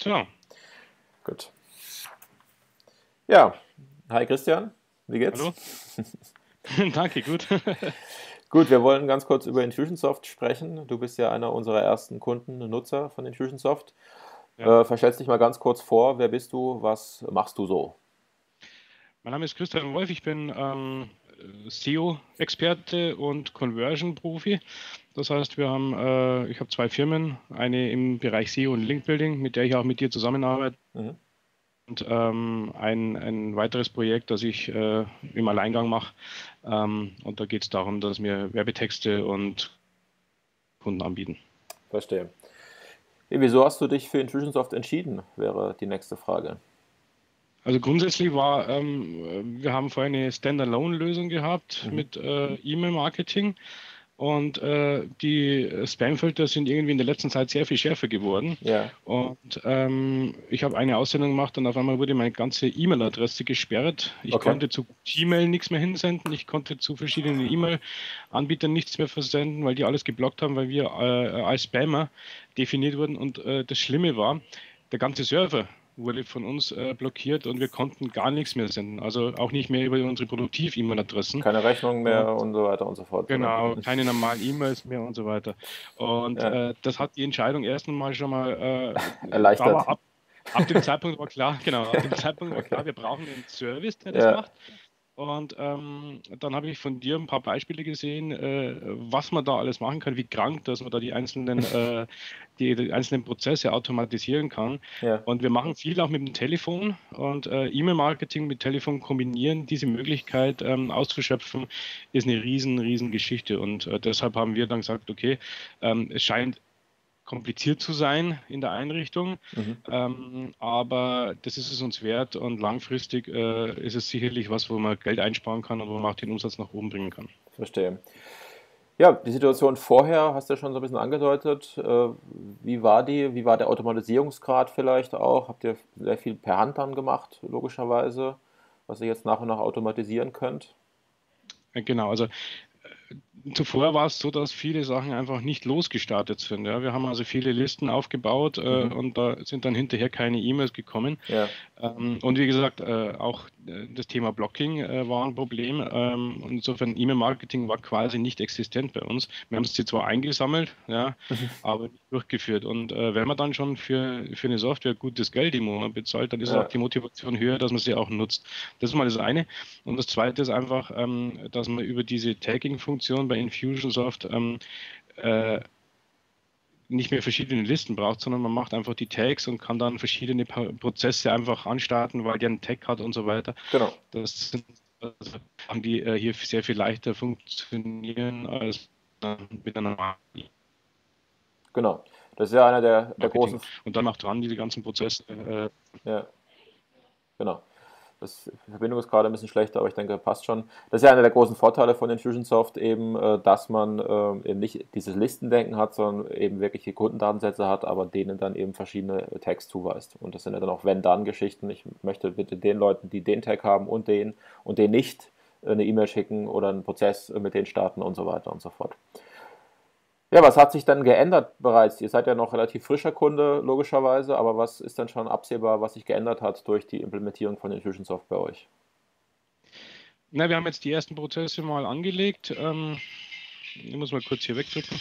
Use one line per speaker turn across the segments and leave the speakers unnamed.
So,
Gut. Ja, hi Christian, wie geht's?
hallo? Danke, gut.
Gut, wir wollen ganz kurz über Infusionsoft sprechen. Du bist ja einer unserer ersten Kunden, Nutzer von Infusionsoft.
Ja.
Verstellst dich mal ganz kurz vor, wer bist du, was machst du so?
Mein Name ist Christian Wolf, ich bin SEO-Experte und Conversion-Profi. Das heißt, ich habe zwei Firmen, eine im Bereich SEO und Link-Building, mit der ich auch mit dir zusammenarbeite,
Mhm.
und ein weiteres Projekt, das ich im Alleingang mache. Und da geht es darum, dass wir Werbetexte und Kunden anbieten.
Verstehe. Wieso hast du dich für Infusionsoft entschieden, wäre die nächste Frage.
Also grundsätzlich wir haben vorher eine Standalone-Lösung gehabt
Mhm.
mit E-Mail-Marketing, und die Spamfilter sind irgendwie in der letzten Zeit sehr viel schärfer geworden.
Ja,
Und ich habe eine Aussendung gemacht und auf einmal wurde meine ganze E-Mail-Adresse gesperrt. Ich
okay.
konnte zu Gmail nichts mehr hinsenden, ich konnte zu verschiedenen E-Mail-Anbietern nichts mehr versenden, weil die alles geblockt haben, weil wir als Spammer definiert wurden. Und das Schlimme war, der ganze Server wurde von uns blockiert und wir konnten gar nichts mehr senden. Also auch nicht mehr über unsere Produktiv-E-Mail-Adressen.
Keine Rechnung
Und
mehr und so weiter und so fort, oder?
genau, keine normalen E-Mails mehr und so weiter. Und
Ja,
das hat die Entscheidung erst einmal schon mal, da
erleichtert.
war ab dem Zeitpunkt war klar, genau, ab dem Zeitpunkt war
Okay.
klar, wir brauchen einen Service, der das
Ja,
macht. Und dann habe ich von dir ein paar Beispiele gesehen, was man da alles machen kann, wie krank, dass man da die einzelnen Prozesse automatisieren kann.
ja,
Und wir machen viel auch mit dem Telefon, und E-Mail-Marketing mit Telefon kombinieren. Diese Möglichkeit auszuschöpfen, ist eine riesen Geschichte. Und deshalb haben wir dann gesagt, okay, es scheint kompliziert zu sein in der Einrichtung,
mhm.
aber das ist es uns wert, und langfristig ist es sicherlich was, wo man Geld einsparen kann und wo man auch den Umsatz nach oben bringen kann.
Verstehe. Ja, die Situation vorher hast du ja schon so ein bisschen angedeutet. Wie war die? Wie war der Automatisierungsgrad vielleicht auch? Habt ihr sehr viel per Hand dann gemacht, logischerweise, was ihr jetzt nach und nach automatisieren könnt?
Genau, also zuvor war es so, dass viele Sachen einfach nicht losgestartet sind. Ja. Wir haben also viele Listen aufgebaut,
Mhm.
und da sind dann hinterher keine E-Mails gekommen.
Ja,
Und wie gesagt, auch das Thema Blocking war ein Problem. Und insofern E-Mail-Marketing war quasi nicht existent bei uns. Wir haben es zwar eingesammelt, ja, aber nicht durchgeführt. Und wenn man dann schon für eine Software gutes Geld im Monat bezahlt, dann ist auch
ja,
die Motivation höher, dass man sie auch nutzt. Das ist mal das eine. Und das zweite ist einfach, dass man über diese Tagging-Funktion bei Infusionsoft äh, nicht mehr verschiedene Listen braucht, sondern man macht einfach die Tags und kann dann verschiedene Prozesse einfach anstarten, weil der einen Tag hat und so weiter.
genau,
Das sind also Sachen, die hier sehr viel leichter funktionieren als mit einer normalen
genau. Das ist ja einer der
Marketing.
großen,
Und dann auch dran diese ganzen Prozesse.
ja, genau. Die Verbindung ist gerade ein bisschen schlechter, aber ich denke, passt schon. Das ist ja einer der großen Vorteile von Infusionsoft eben, dass man eben nicht dieses Listendenken hat, sondern eben wirkliche Kundendatensätze hat, aber denen dann eben verschiedene Tags zuweist. Und das sind ja dann auch Wenn-Dann-Geschichten. Ich möchte bitte den Leuten, die den Tag haben und den nicht, eine E-Mail schicken oder einen Prozess mit denen starten und so weiter und so fort. Ja, was hat sich dann geändert bereits? Ihr seid ja noch relativ frischer Kunde, logischerweise, aber was ist denn schon absehbar, was sich geändert hat durch die Implementierung von Infusionsoft bei euch?
Na, wir haben jetzt die ersten Prozesse mal angelegt. Ich muss mal kurz hier wegdrücken.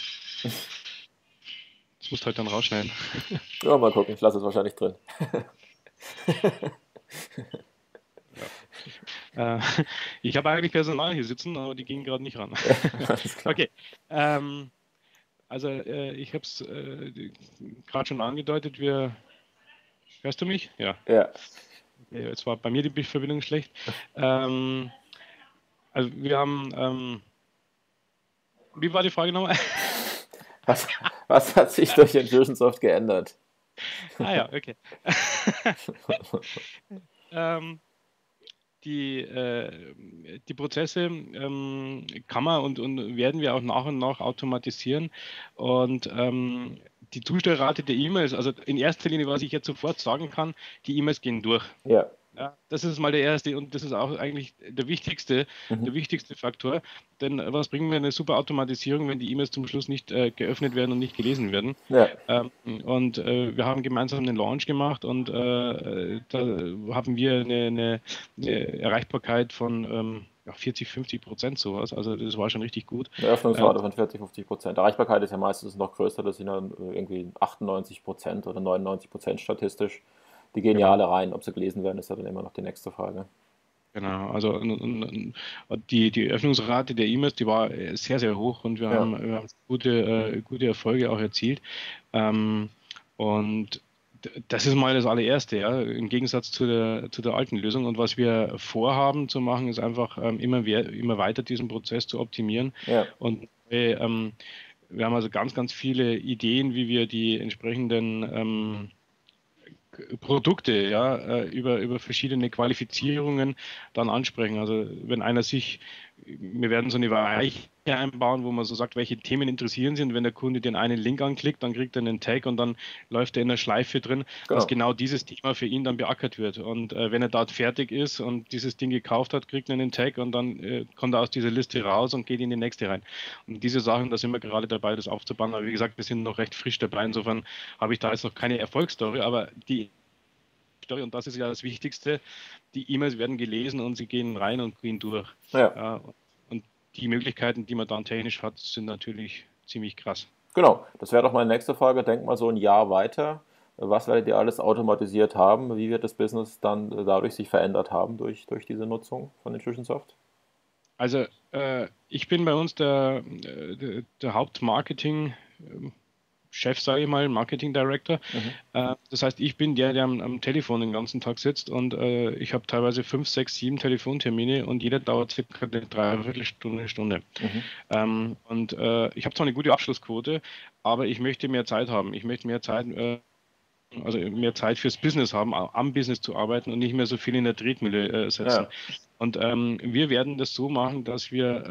Das musst du halt dann rausschneiden.
Ja, mal gucken, ich lasse es wahrscheinlich drin.
Äh, ich habe eigentlich Personal hier sitzen, aber die gehen gerade nicht ran.
Ja, alles klar.
Okay. Also ich habe es gerade schon angedeutet. Hörst du mich? Ja.
Ja,
Jetzt war bei mir die Verbindung schlecht. Ähm, also wir haben, wie war die Frage nochmal?
was, was hat sich durch Infusionsoft geändert?
Ah ja, okay. ähm, die Prozesse kann man und werden wir auch nach und nach automatisieren. Und die Zustellrate der E-Mails, also in erster Linie, was ich jetzt sofort sagen kann, die E-Mails gehen durch.
Ja,
Ja, das ist mal der erste und das ist auch eigentlich
Mhm.
der wichtigste Faktor. Denn was bringen wir eine super Automatisierung, wenn die E-Mails zum Schluss nicht geöffnet werden und nicht gelesen werden?
Ja,
Wir haben gemeinsam einen Launch gemacht und da haben wir eine Erreichbarkeit von ja, 40, 50% sowas. Also das war schon richtig gut.
eine
Äh,
Öffnungsrate von 40-50%. Erreichbarkeit ist ja meistens noch größer, das sind ja irgendwie 98% oder 99% statistisch. Die gehen ja
genau.
alle rein. Ob sie gelesen werden, ist ja dann immer noch die nächste Frage.
Genau, also die Öffnungsrate der E-Mails, die war sehr, sehr hoch und
Ja.
wir haben gute Erfolge auch erzielt. Ähm, und das ist mal das allererste, ja, im Gegensatz zu der alten Lösung. Und was wir vorhaben zu machen, ist einfach immer weiter diesen Prozess zu optimieren.
Ja.
Und wir haben also ganz viele Ideen, wie wir die entsprechenden Produkte, ja, über verschiedene Qualifizierungen dann ansprechen. Also wenn einer wir werden so eine Weiche einbauen, wo man so sagt, welche Themen interessieren Sie und wenn der Kunde den einen Link anklickt, dann kriegt er einen Tag und dann läuft er in der Schleife drin, dass
Genau.
genau dieses Thema für ihn dann beackert wird. Und wenn er dort fertig ist und dieses Ding gekauft hat, kriegt er einen Tag und dann kommt er aus dieser Liste raus und geht in die nächste rein. Und diese Sachen, da sind wir gerade dabei, das aufzubauen. Aber wie gesagt, wir sind noch recht frisch dabei. Insofern habe ich da jetzt noch keine Erfolgsstory, aber die Story, und das ist ja das Wichtigste, die E-Mails werden gelesen und sie gehen rein und gehen durch.
Ja.
Ja, und die Möglichkeiten, die man dann technisch hat, sind natürlich ziemlich krass.
Genau. Das wäre doch meine nächste Frage. Denk mal so ein Jahr weiter. Was werdet ihr alles automatisiert haben? Wie wird das Business dann dadurch sich verändert haben durch diese Nutzung von Infusionsoft?
Also ich bin bei uns der Hauptmarketing-Chef, sage ich mal, Marketing Director.
Mhm.
Das heißt, ich bin der am Telefon den ganzen Tag sitzt und ich habe teilweise 5, 6, 7 Telefontermine und jeder dauert circa eine Dreiviertelstunde, Stunde.
Mhm.
Ich habe zwar eine gute Abschlussquote, aber ich möchte mehr Zeit haben. Ich möchte also mehr Zeit fürs Business haben, am Business zu arbeiten und nicht mehr so viel in der Tretmühle sitzen.
Ja.
Und wir werden das so machen, dass wir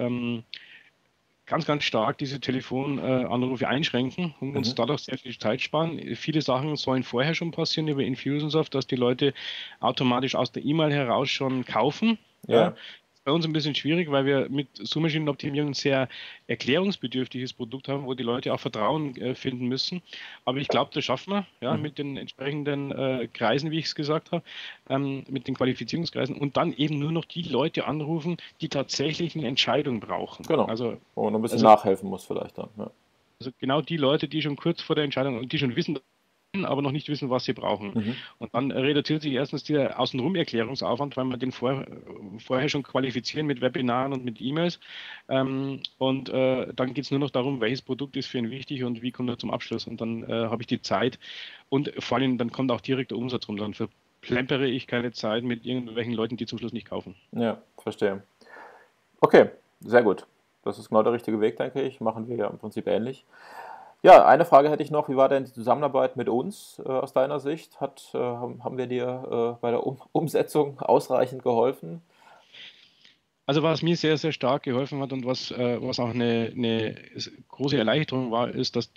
ganz stark diese Telefonanrufe einschränken und uns
Mhm.
dadurch sehr viel Zeit sparen. Viele Sachen sollen vorher schon passieren über Infusionsoft, dass die Leute automatisch aus der E-Mail heraus schon kaufen. Ja,
Ja.
bei uns ein bisschen schwierig, weil wir mit Suchmaschinenoptimierung ein sehr erklärungsbedürftiges Produkt haben, wo die Leute auch Vertrauen finden müssen. Aber ich glaube, das schaffen wir, ja,
Mhm.
mit den entsprechenden Kreisen, wie ich es gesagt habe, mit den Qualifizierungskreisen und dann eben nur noch die Leute anrufen, die tatsächlich eine Entscheidung brauchen.
Genau.
Also,
Wo man ein bisschen
also,
nachhelfen muss vielleicht dann. Ja.
also genau die Leute, die schon kurz vor der Entscheidung und die schon wissen, aber noch nicht wissen, was sie brauchen.
Mhm.
Und dann reduziert sich erstens der außenrum Erklärungsaufwand, weil wir den vorher schon qualifizieren mit Webinaren und mit E-Mails. Dann geht es nur noch darum, welches Produkt ist für ihn wichtig und wie kommt er zum Abschluss. Und dann habe ich die Zeit und vor allem dann kommt auch direkt der Umsatz rum. Dann verplempere ich keine Zeit mit irgendwelchen Leuten, die zum Schluss nicht kaufen.
Ja, verstehe. Okay, sehr gut. Das ist genau der richtige Weg, denke ich. Machen wir ja im Prinzip ähnlich. Ja, eine Frage hätte ich noch. Wie war denn die Zusammenarbeit mit uns aus deiner Sicht? Haben wir dir bei der Umsetzung ausreichend geholfen?
Also was mir sehr, sehr stark geholfen hat und was auch eine große Erleichterung war, ist, dass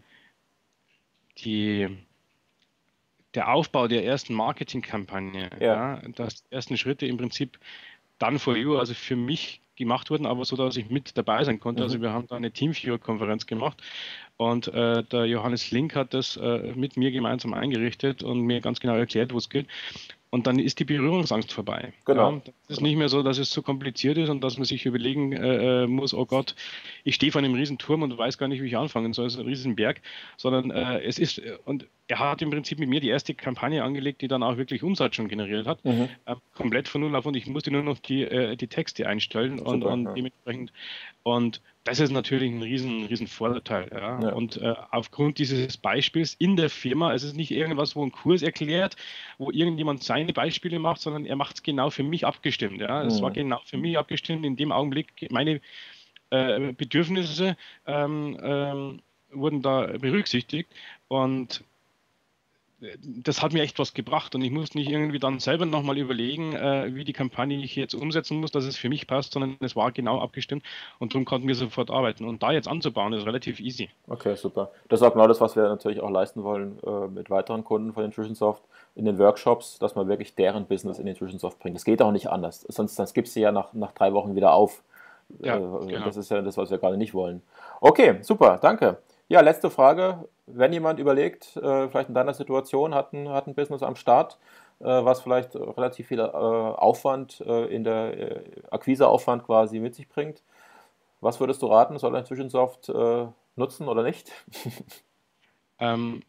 die der Aufbau der ersten Marketingkampagne,
Ja.
ja, dass die ersten Schritte im Prinzip dann for you, also für mich gemacht wurden, aber so, dass ich mit dabei sein konnte. Also
Mhm.
wir haben da eine Teamviewer-Konferenz gemacht und der Johannes Link hat das mit mir gemeinsam eingerichtet und mir ganz genau erklärt, wo es geht. Und dann ist die Berührungsangst vorbei. Ja,
Genau.
das ist
Genau.
nicht mehr so, dass es zu kompliziert ist und dass man sich überlegen muss, oh Gott, ich stehe vor einem riesen Turm und weiß gar nicht, wie ich anfangen soll, so ein riesen Berg, sondern und er hat im Prinzip mit mir die erste Kampagne angelegt, die dann auch wirklich Umsatz schon generiert hat,
Mhm.
komplett von null auf und ich musste nur noch die Texte einstellen
Super.
und
Ja.
dementsprechend und das ist natürlich ein riesen Vorteil. Ja.
Ja.
Und aufgrund dieses Beispiels in der Firma, es ist nicht irgendwas, wo ein Kurs erklärt, wo irgendjemand seine Beispiele macht, sondern er macht es genau für mich abgestimmt. Ja. Es war
Mhm.
genau für mich abgestimmt, in dem Augenblick meine Bedürfnisse wurden da berücksichtigt. Und das hat mir echt was gebracht und ich musste nicht irgendwie dann selber nochmal überlegen, wie die Kampagne ich jetzt umsetzen muss, dass es für mich passt, sondern es war genau abgestimmt und darum konnten wir sofort arbeiten. Und da jetzt anzubauen, ist relativ easy.
Okay, super. Das ist auch genau das, was wir natürlich auch leisten wollen mit weiteren Kunden von Infusionsoft in den Workshops, dass man wirklich deren Business in Infusionsoft bringt. Das geht auch nicht anders. Sonst gibst du ja nach 3 Wochen wieder auf.
Ja, genau.
Das ist ja das, was wir gerade nicht wollen. Okay, super, danke. Ja, letzte Frage. Wenn jemand überlegt, vielleicht in deiner Situation hat ein Business am Start, was vielleicht relativ viel Aufwand in der Akquiseaufwand quasi mit sich bringt, was würdest du raten? Soll er Infusionsoft nutzen oder nicht?
Ähm,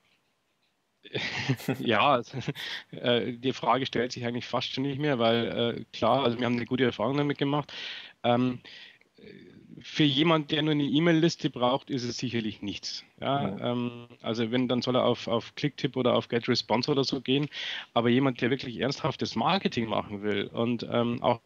ja, die Frage stellt sich eigentlich fast schon nicht mehr, weil klar, also wir haben eine gute Erfahrung damit gemacht. Ähm, für jemand, der nur eine E-Mail-Liste braucht, ist es sicherlich nichts. Ja,
Mhm.
also wenn, dann soll er auf Clicktip oder auf GetResponse oder so gehen. Aber jemand, der wirklich ernsthaftes Marketing machen will und auch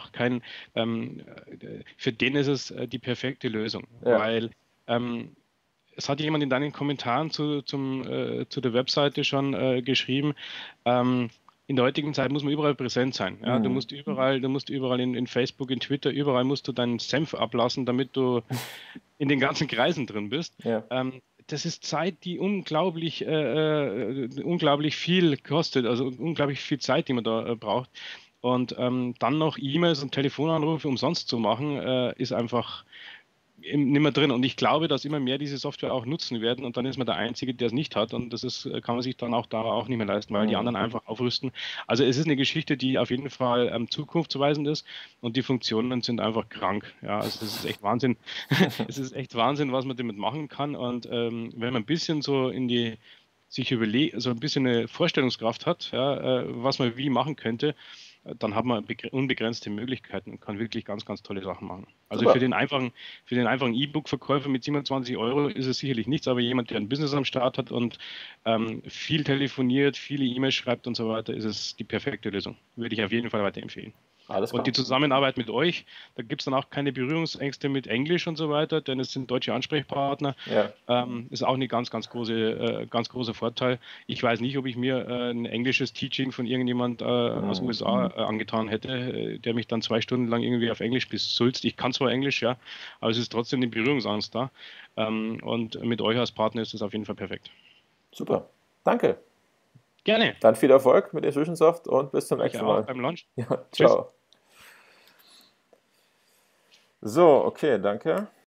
für den ist es die perfekte Lösung,
Ja,
weil es hat jemand in deinen Kommentaren zu der Webseite schon geschrieben, ähm, in der heutigen Zeit muss man überall präsent sein. Ja?
mhm.
Du musst überall in Facebook, in Twitter, überall musst du deinen Senf ablassen, damit du in den ganzen Kreisen drin bist.
Ja,
Das ist Zeit, die unglaublich viel kostet, also unglaublich viel Zeit, die man da braucht. Und dann noch E-Mails und Telefonanrufe umsonst zu machen, ist einfach nicht mehr drin. Und ich glaube, dass immer mehr diese Software auch nutzen werden und dann ist man der Einzige, der es nicht hat. Und das ist, kann man sich dann auch da auch nicht mehr leisten, weil die
mhm.
anderen einfach aufrüsten. Also es ist eine Geschichte, die auf jeden Fall zukunftsweisend ist und die Funktionen sind einfach krank. Ja, also es ist echt Wahnsinn. Es ist echt Wahnsinn, was man damit machen kann. Und wenn man ein bisschen so in die sich überlegt, so ein bisschen eine Vorstellungskraft hat, ja, was man wie machen könnte, dann hat man unbegrenzte Möglichkeiten und kann wirklich ganz, ganz tolle Sachen machen. Also
Super.
für den einfachen E-Book-Verkäufer mit 27 € ist es sicherlich nichts, aber jemand, der ein Business am Start hat und viel telefoniert, viele E-Mails schreibt und so weiter, ist es die perfekte Lösung. Würde ich auf jeden Fall weiterempfehlen.
Alles
Und die
klar.
Zusammenarbeit mit euch, da gibt es dann auch keine Berührungsängste mit Englisch und so weiter, denn es sind deutsche Ansprechpartner.
Ja.
Ist auch eine ganz großer Vorteil. Ich weiß nicht, ob ich mir ein englisches Teaching von irgendjemand aus
Mhm.
USA angetan hätte, der mich dann 2 Stunden lang irgendwie auf Englisch besulzt. Ich kann zwar Englisch, ja, aber es ist trotzdem eine Berührungsangst da. Und mit euch als Partner ist das auf jeden Fall perfekt.
Super. Danke.
Gerne.
Dann viel Erfolg mit Infusionsoft und bis zum
Euch
nächsten
auch
Mal.
beim Launch.
Ja,
Tschüss.
ciao. So, okay, danke.